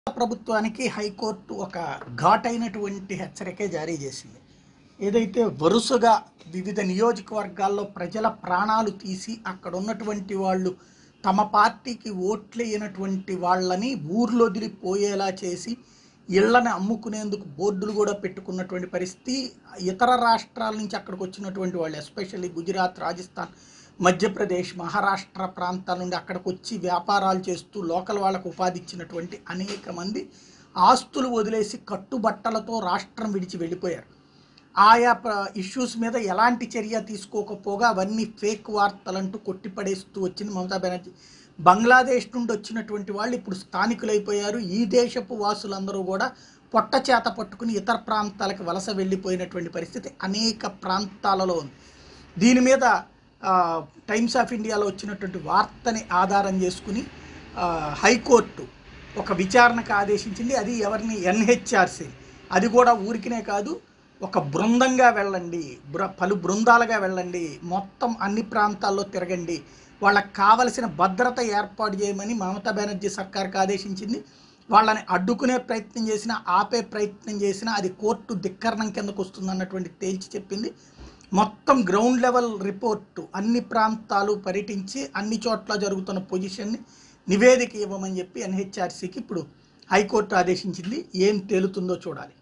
ప్రభుత్వానికి హైకోర్టు ఒక ఘాటైనటువంటి హెచ్చరిక జారీ చేసింది. ఏదైతే వరుసగా వివిధ నియోజకవర్గాల్లో ప్రజల ప్రాణాలు తీసి అక్కడ ఉన్నటువంటి వాళ్ళు తమ పార్టీకి ఓట్లేయనటువంటి వాళ్ళని ఊర్లో వదిలిపోయేలా చేసి ఇళ్లను అమ్ముకునేందుకు బోర్డులు కూడా పెట్టుకున్నటువంటి పరిస్థితి. ఇతర రాష్ట్రాల నుంచి అక్కడికి వచ్చినటువంటి వాళ్ళు ఎస్పెషల్లీ గుజరాత్, రాజస్థాన్, మధ్యప్రదేశ్, మహారాష్ట్ర ప్రాంతాల నుండి అక్కడికి వచ్చి వ్యాపారాలు చేస్తూ లోకల్ వాళ్ళకు ఉపాధి ఇచ్చినటువంటి అనేక మంది ఆస్తులు వదిలేసి కట్టుబట్టలతో రాష్ట్రం విడిచి వెళ్ళిపోయారు. ఆయా ఇష్యూస్ మీద ఎలాంటి చర్య తీసుకోకపోగా అవన్నీ ఫేక్ వార్తలంటూ కొట్టిపడేస్తూ వచ్చింది మమతా బెనర్జీ. బంగ్లాదేశ్ నుండి వచ్చినటువంటి వాళ్ళు ఇప్పుడు స్థానికులైపోయారు. ఈ దేశపు వాసులందరూ కూడా పొట్ట చేత పట్టుకుని ఇతర ప్రాంతాలకు వలస వెళ్ళిపోయినటువంటి పరిస్థితి అనేక ప్రాంతాలలో ఉంది. దీని మీద టైమ్స్ ఆఫ్ ఇండియాలో వచ్చినటువంటి వార్తని ఆధారం చేసుకుని హైకోర్టు ఒక విచారణకు ఆదేశించింది. అది ఎవరిని? ఎన్హెచ్ఆర్సీ. అది కూడా ఊరికినే కాదు, ఒక బృందంగా వెళ్ళండి, పలు బృందాలుగా వెళ్ళండి, మొత్తం అన్ని ప్రాంతాల్లో తిరగండి, వాళ్ళకి కావలసిన భద్రత ఏర్పాటు చేయమని మమతా బెనర్జీ సర్కార్కి ఆదేశించింది. వాళ్ళని అడ్డుకునే ప్రయత్నం చేసినా, ఆపే ప్రయత్నం చేసినా అది కోర్టు ధిక్కరణం కిందకు వస్తుందన్నటువంటి తేల్చి చెప్పింది. మొత్తం గ్రౌండ్ లెవెల్ రిపోర్టు అన్ని ప్రాంతాలు పర్యటించి అన్ని చోట్ల జరుగుతున్న పొజిషన్ని నివేదిక ఇవ్వమని చెప్పి ఎన్హెచ్ఆర్సీకి ఇప్పుడు హైకోర్టు ఆదేశించింది. ఏం తేలుతుందో చూడాలి.